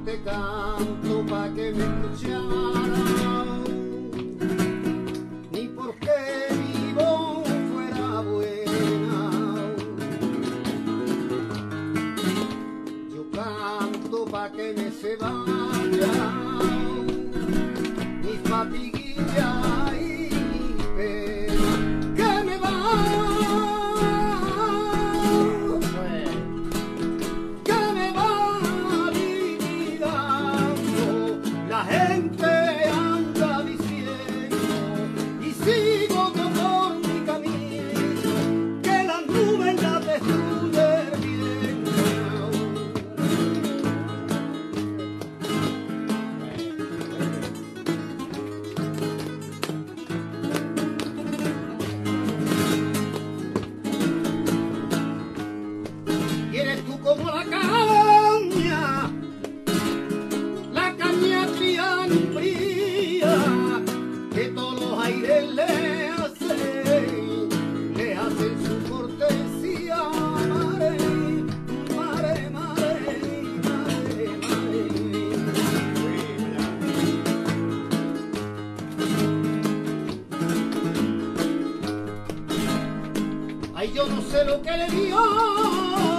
te canto pa' que me escucharan, ni porque mi voz fuera buena. Yo canto pa' que me se vaya mi fatiguilla y mi pena. Que me va, que me va liquidando. La gente anda diciendo y sigo yo por mi camino, que las nubes las destruye el viento. Y eres tú como la caña fría, que todos los aires le hacen su cortesía. Mare, mare, mare, mare, mare. Ay, yo no sé lo que le dio